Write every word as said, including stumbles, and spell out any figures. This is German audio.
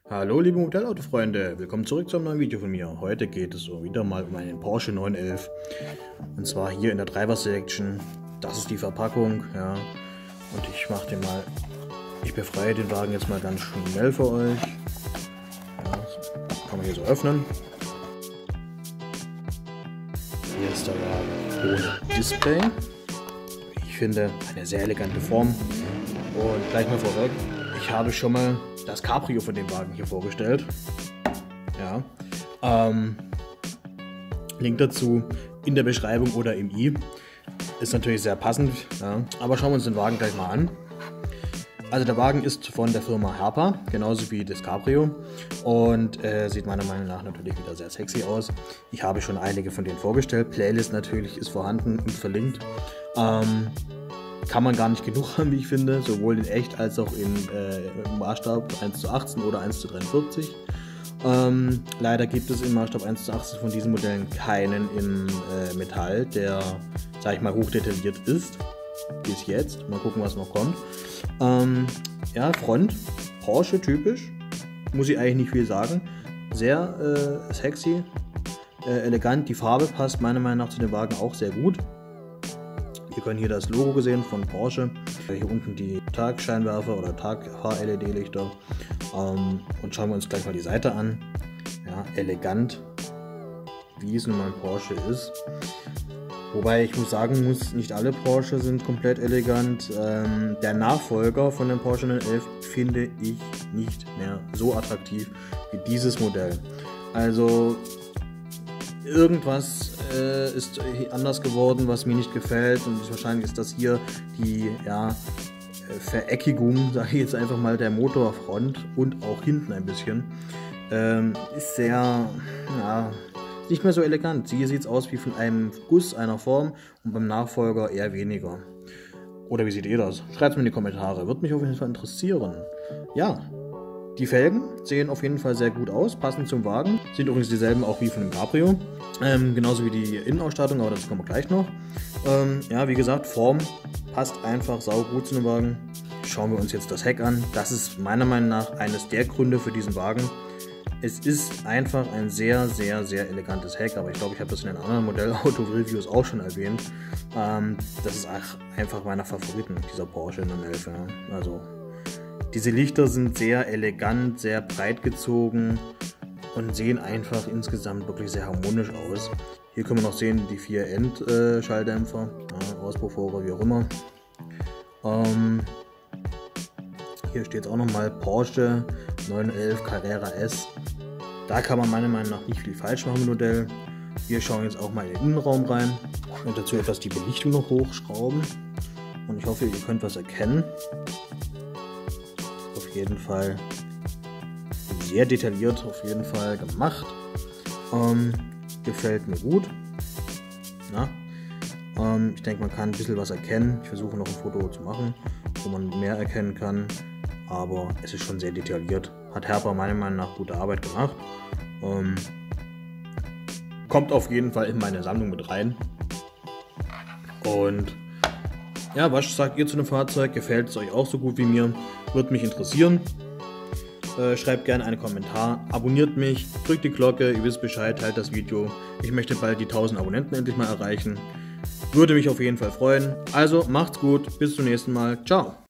Hallo liebe Modellautofreunde, willkommen zurück zu einem neuen Video von mir. Heute geht es so wieder mal um einen Porsche neun elf und zwar hier in der Driver Selection. Das ist die Verpackung, ja, und ich mache den mal, ich befreie den Wagen jetzt mal ganz schnell für euch. Ja, das kann man hier so öffnen. Hier ist der Wagen ohne Display. Ich finde eine sehr elegante Form und gleich mal vorweg, ich habe schon mal das Cabrio von dem Wagen hier vorgestellt. Ja. Ähm, Link dazu in der Beschreibung oder im i. Ist natürlich sehr passend. Ja. Aber schauen wir uns den Wagen gleich mal an. Also der Wagen ist von der Firma Herpa, genauso wie das Cabrio. Und äh, sieht meiner Meinung nach natürlich wieder sehr sexy aus. Ich habe schon einige von denen vorgestellt. Playlist natürlich ist vorhanden und verlinkt. Ähm, Kann man gar nicht genug haben, wie ich finde, sowohl in echt als auch in äh, im Maßstab eins zu achtzehn oder eins zu dreiundvierzig. Ähm, leider gibt es im Maßstab eins zu achtzehn von diesen Modellen keinen im äh, Metall, der, sag ich mal, hochdetailliert ist. Bis jetzt. Mal gucken, was noch kommt. Ähm, ja, Front, Porsche typisch. Muss ich eigentlich nicht viel sagen. Sehr äh, sexy, äh, elegant. Die Farbe passt meiner Meinung nach zu dem Wagen auch sehr gut. Wir können hier das Logo gesehen von Porsche. Hier unten die Tagscheinwerfer oder Tag-H-L E D-Lichter. Ähm, und schauen wir uns gleich mal die Seite an. Ja, elegant, wie es nun mal ein Porsche ist. Wobei ich muss sagen muss, nicht alle Porsche sind komplett elegant. Ähm, der Nachfolger von dem Porsche neun elf finde ich nicht mehr so attraktiv wie dieses Modell. Also irgendwas äh, ist anders geworden, was mir nicht gefällt, und wahrscheinlich ist das hier die ja, Vereckigung, sage ich jetzt einfach mal, der Motorfront und auch hinten ein bisschen. Ähm, ist sehr, ja, nicht mehr so elegant. Hier sieht es aus wie von einem Guss einer Form und beim Nachfolger eher weniger. Oder wie seht ihr das? Schreibt es mir in die Kommentare, würde mich auf jeden Fall interessieren. Ja. Die Felgen sehen auf jeden Fall sehr gut aus, passend zum Wagen. Sind übrigens dieselben auch wie von dem Cabrio. Ähm, genauso wie die Innenausstattung, aber dazu kommen wir gleich noch. Ähm, ja, wie gesagt, Form passt einfach saugut zu dem Wagen. Schauen wir uns jetzt das Heck an. Das ist meiner Meinung nach eines der Gründe für diesen Wagen. Es ist einfach ein sehr, sehr, sehr elegantes Heck, aber ich glaube, ich habe das in den anderen Modellauto-Reviews auch schon erwähnt. Ähm, das ist einfach meiner Favoriten, dieser Porsche neun elf. Ja. Also diese Lichter sind sehr elegant, sehr breit gezogen und sehen einfach insgesamt wirklich sehr harmonisch aus. Hier können wir noch sehen die vier Endschalldämpfer, ja, Auspuffrohre, wie auch immer. Ähm, hier steht auch nochmal Porsche neun elf Carrera S. Da kann man meiner Meinung nach nicht viel falsch machen im Modell. Wir schauen jetzt auch mal in den Innenraum rein und dazu etwas die Belichtung noch hochschrauben. Und ich hoffe, ihr könnt was erkennen. Auf jeden Fall sehr detailliert, auf jeden Fall gemacht. Ähm, gefällt mir gut. Na? Ähm, ich denke, man kann ein bisschen was erkennen. Ich versuche noch ein Foto zu machen, wo man mehr erkennen kann. Aber es ist schon sehr detailliert. Hat Herpa meiner Meinung nach gute Arbeit gemacht. Ähm, kommt auf jeden Fall in meine Sammlung mit rein. Und ja, was sagt ihr zu dem Fahrzeug? Gefällt es euch auch so gut wie mir? Würde mich interessieren. Äh, schreibt gerne einen Kommentar, abonniert mich, drückt die Glocke, ihr wisst Bescheid, teilt das Video. Ich möchte bald die tausend Abonnenten endlich mal erreichen. Würde mich auf jeden Fall freuen. Also macht's gut, bis zum nächsten Mal. Ciao.